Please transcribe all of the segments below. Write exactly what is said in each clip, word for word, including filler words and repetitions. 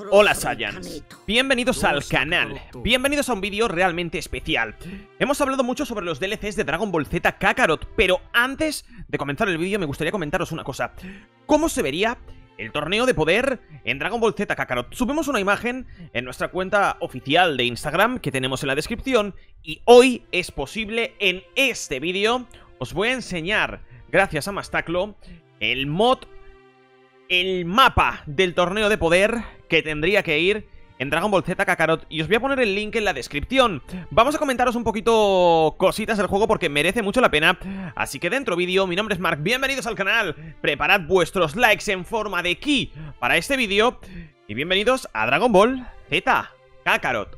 Hola Saiyans, bienvenidos al canal, bienvenidos a un vídeo realmente especial. Hemos hablado mucho sobre los D L Cs de Dragon Ball Z Kakarot, pero antes de comenzar el vídeo me gustaría comentaros una cosa. ¿Cómo se vería el torneo de poder en Dragon Ball Z Kakarot? Subimos una imagen en nuestra cuenta oficial de Instagram que tenemos en la descripción y hoy es posible en este vídeo. Os voy a enseñar, gracias a Mastaclo, el mod, el mapa del torneo de poder que tendría que ir en Dragon Ball Z Kakarot, y os voy a poner el link en la descripción. Vamos a comentaros un poquito cositas del juego porque merece mucho la pena. Así que dentro vídeo, mi nombre es Mark, bienvenidos al canal. Preparad vuestros likes en forma de ki para este vídeo y bienvenidos a Dragon Ball Z Kakarot.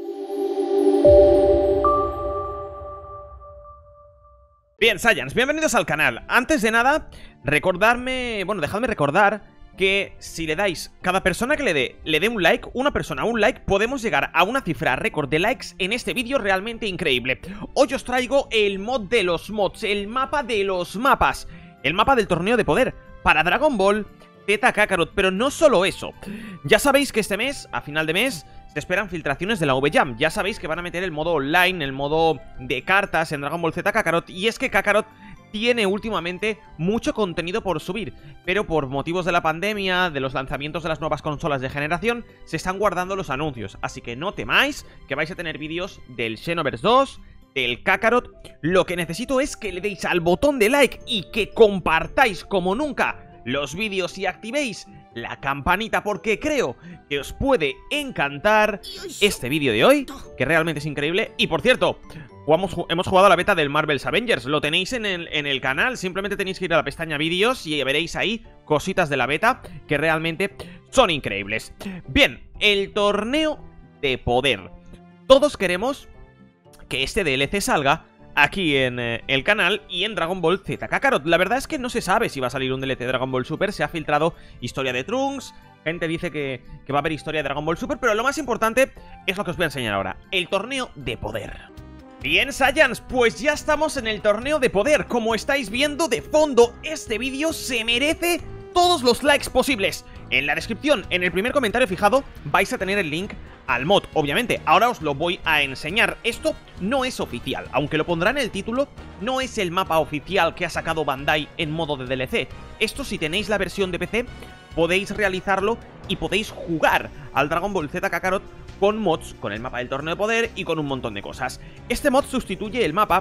Bien, Saiyans, bienvenidos al canal. Antes de nada, recordarme, bueno, dejadme recordar que si le dais, cada persona que le dé, le dé un like, una persona un like, podemos llegar a una cifra récord de likes en este vídeo realmente increíble. Hoy os traigo el mod de los mods, el mapa de los mapas, el mapa del torneo de poder para Dragon Ball Z Kakarot, pero no solo eso. Ya sabéis que este mes, a final de mes, se esperan filtraciones de la V-Jam. Ya sabéis que van a meter el modo online, el modo de cartas en Dragon Ball Z Kakarot, y es que Kakarot tiene últimamente mucho contenido por subir, pero por motivos de la pandemia, de los lanzamientos de las nuevas consolas de generación, se están guardando los anuncios, así que no temáis que vais a tener vídeos del Xenoverse dos, del Kakarot. Lo que necesito es que le deis al botón de like y que compartáis como nunca los vídeos y activéis la campanita, porque creo que os puede encantar este vídeo de hoy, que realmente es increíble. Y por cierto, jugamos, hemos jugado a la beta del Marvel's Avengers, lo tenéis en el, en el canal, simplemente tenéis que ir a la pestaña vídeos y veréis ahí cositas de la beta que realmente son increíbles. Bien, el torneo de poder. Todos queremos que este D L C salga aquí en eh, el canal y en Dragon Ball Z Kakarot. La verdad es que no se sabe si va a salir un D L C de Dragon Ball Super. Se ha filtrado historia de Trunks, gente dice que, que va a haber historia de Dragon Ball Super, pero lo más importante es lo que os voy a enseñar ahora, el torneo de poder. Bien, Saiyans, pues ya estamos en el torneo de poder. Como estáis viendo de fondo, este vídeo se merece todos los likes posibles. En la descripción, en el primer comentario fijado, vais a tener el link al mod. Obviamente, ahora os lo voy a enseñar. Esto no es oficial, aunque lo pondrá en el título. No es el mapa oficial que ha sacado Bandai en modo de D L C. Esto, si tenéis la versión de P C, podéis realizarlo y podéis jugar al Dragon Ball Z Kakarot con mods, con el mapa del torneo de poder y con un montón de cosas. Este mod sustituye el mapa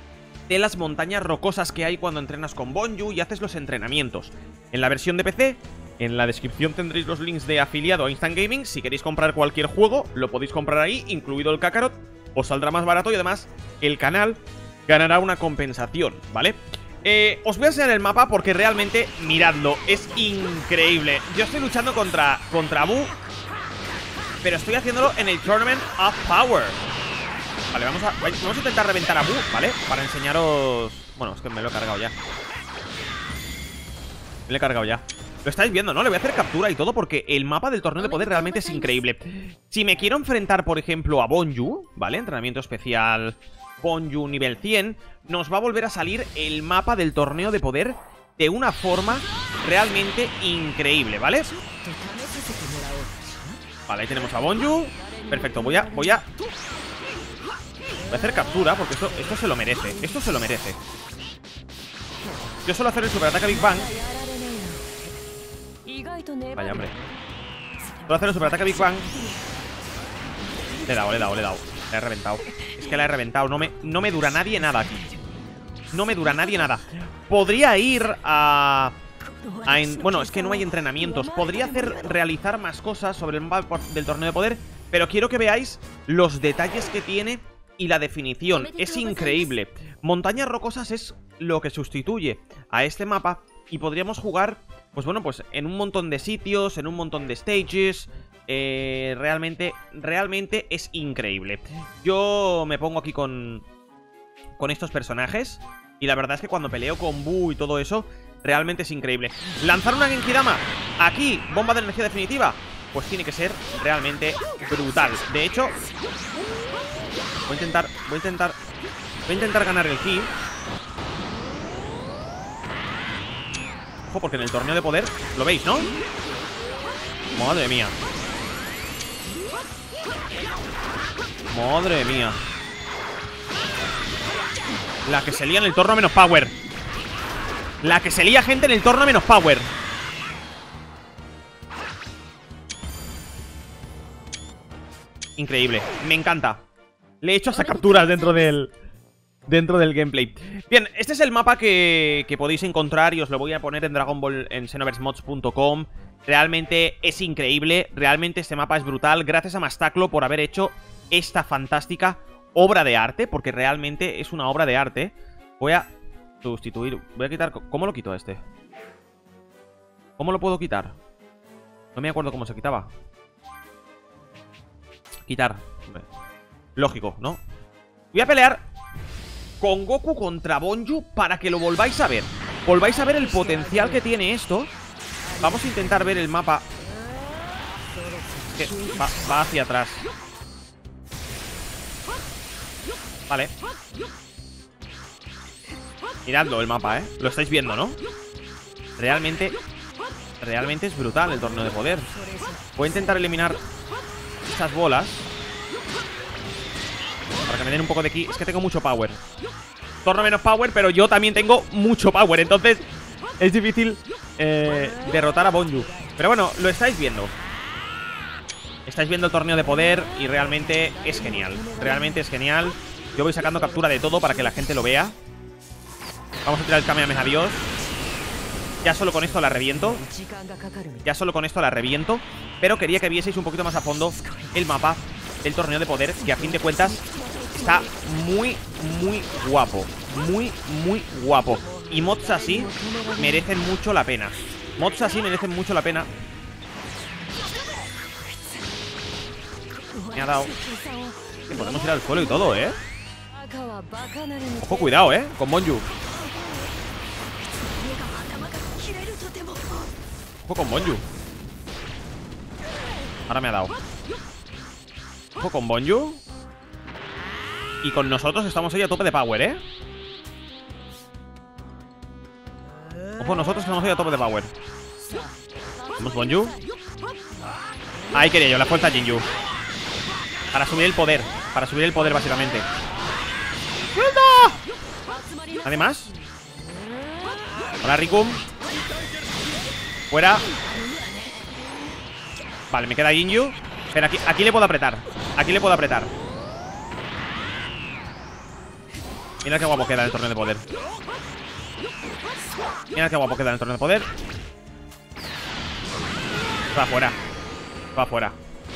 de las montañas rocosas que hay cuando entrenas con Bonju y haces los entrenamientos. En la versión de P C, en la descripción tendréis los links de afiliado a Instant Gaming. Si queréis comprar cualquier juego, lo podéis comprar ahí, incluido el Kakarot. Os saldrá más barato y además el canal ganará una compensación, ¿vale? Eh, os voy a enseñar el mapa porque realmente, miradlo, es increíble. Yo estoy luchando contra, contra Buu, pero estoy haciéndolo en el Tournament of Power. Vale, vamos a, vamos a intentar reventar a Buu, ¿vale? Para enseñaros... Bueno, es que me lo he cargado ya. Me lo he cargado ya. Lo estáis viendo, ¿no? Le voy a hacer captura y todo porque el mapa del torneo de poder realmente es increíble. Si me quiero enfrentar, por ejemplo, a Bonju, ¿vale? Entrenamiento especial Bonju nivel cien, nos va a volver a salir el mapa del torneo de poder de una forma realmente increíble, ¿vale? Vale, ahí tenemos a Bonju. Perfecto, voy a... Voy a... Voy a hacer captura porque esto, esto se lo merece. Esto se lo merece. Yo suelo hacer el superataque Big Bang. Vaya, hombre. Suelo hacer el superataque Big Bang. Le he dado, le he dado, le he dado. La he reventado. Es que la he reventado. No me, no me dura nadie nada aquí. No me dura nadie nada. Podría ir a... a en, bueno, es que no hay entrenamientos. Podría hacer realizar más cosas sobre el mapa del torneo de poder, pero quiero que veáis los detalles que tiene y la definición. Es increíble. Montañas rocosas es lo que sustituye a este mapa y podríamos jugar, pues bueno, pues en un montón de sitios, en un montón de stages. eh, Realmente, realmente es increíble. Yo me pongo aquí con con estos personajes y la verdad es que cuando peleo con Buu y todo eso, realmente es increíble. Lanzar una Genkidama aquí, bomba de energía definitiva, pues tiene que ser realmente brutal. De hecho, Voy a intentar, voy a intentar Voy a intentar ganar el ki. Ojo, porque en el torneo de poder, lo veis, ¿no? Madre mía. Madre mía. La que se lía en el torno menos power. La que se lía gente en el torno menos power. Increíble, me encanta. Le he hecho hasta capturas dentro del... Dentro del gameplay. Bien, este es el mapa que, que podéis encontrar y os lo voy a poner en Dragon Ball en Xenoverse Mods punto com. Realmente es increíble, realmente este mapa es brutal. Gracias a Mastaclo por haber hecho esta fantástica obra de arte, porque realmente es una obra de arte. Voy a sustituir, voy a quitar... ¿Cómo lo quito a este? ¿Cómo lo puedo quitar? No me acuerdo cómo se quitaba. Quitar. Lógico, ¿no? Voy a pelear con Goku contra Bonju para que lo volváis a ver. Volváis a ver el potencial que tiene esto. Vamos a intentar ver el mapa. Que va, va hacia atrás. Vale. Miradlo el mapa, ¿eh? Lo estáis viendo, ¿no? Realmente Realmente es brutal el torneo de poder. Voy a intentar eliminar estas bolas para que me den un poco de ki. Es que tengo mucho power. Torno menos power, pero yo también tengo mucho power. Entonces es difícil eh, derrotar a Bonju. Pero bueno, lo estáis viendo. Estáis viendo el torneo de poder y realmente es genial. Realmente es genial. Yo voy sacando captura de todo para que la gente lo vea. Vamos a tirar el Kamehameha Dios. Ya solo con esto la reviento. Ya solo con esto la reviento. Pero quería que vieseis un poquito más a fondo el mapa del torneo de poder, que a fin de cuentas está muy, muy guapo. Muy, muy guapo. Y mods así merecen mucho la pena. Mods así merecen mucho la pena. Me ha dado. Que podemos ir al suelo y todo, ¿eh? Ojo, cuidado, ¿eh? Con Bonju. Ojo con Bonju. Ahora me ha dado. Ojo con Bonju. Y con nosotros estamos ahí a tope de power, ¿eh? Ojo, nosotros estamos ahí a tope de power. Vamos, Bonju. Ahí quería yo, la fuerza Jinju. Para subir el poder. Para subir el poder, básicamente. ¡Suelta! ¿Nadie más? Hola, Rikum. Fuera. Vale, me queda Jinju. Pero aquí, aquí le puedo apretar. Aquí le puedo apretar. Mira qué guapo queda en el torneo de poder. Mira qué guapo queda en el torneo de poder. Va fuera. Va fuera.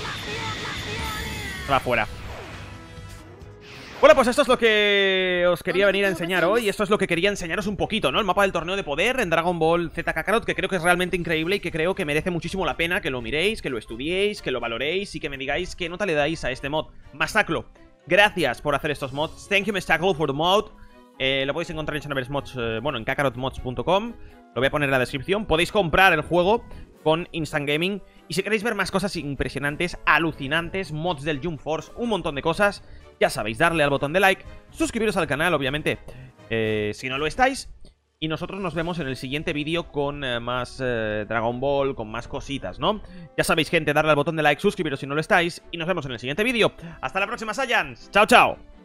Va fuera. Bueno, pues esto es lo que os quería venir a enseñar hoy. Esto es lo que quería enseñaros un poquito, ¿no? El mapa del torneo de poder en Dragon Ball Z Kakarot, que creo que es realmente increíble y que creo que merece muchísimo la pena que lo miréis, que lo estudiéis, que lo valoréis y que me digáis qué nota le dais a este mod. Mastaclo, gracias por hacer estos mods. Thank you, Mastaclo, for the mod. Eh, lo podéis encontrar en Xenoverse Mods, eh, bueno, en kakarot mods punto com. Lo voy a poner en la descripción. Podéis comprar el juego con Instant Gaming. Y si queréis ver más cosas impresionantes, alucinantes, mods del Jump Force, un montón de cosas, ya sabéis, darle al botón de like, suscribiros al canal, obviamente, eh, si no lo estáis. Y nosotros nos vemos en el siguiente vídeo con eh, más eh, Dragon Ball, con más cositas, ¿no? Ya sabéis, gente, darle al botón de like, suscribiros si no lo estáis. Y nos vemos en el siguiente vídeo. Hasta la próxima, Saiyans. Chao, chao.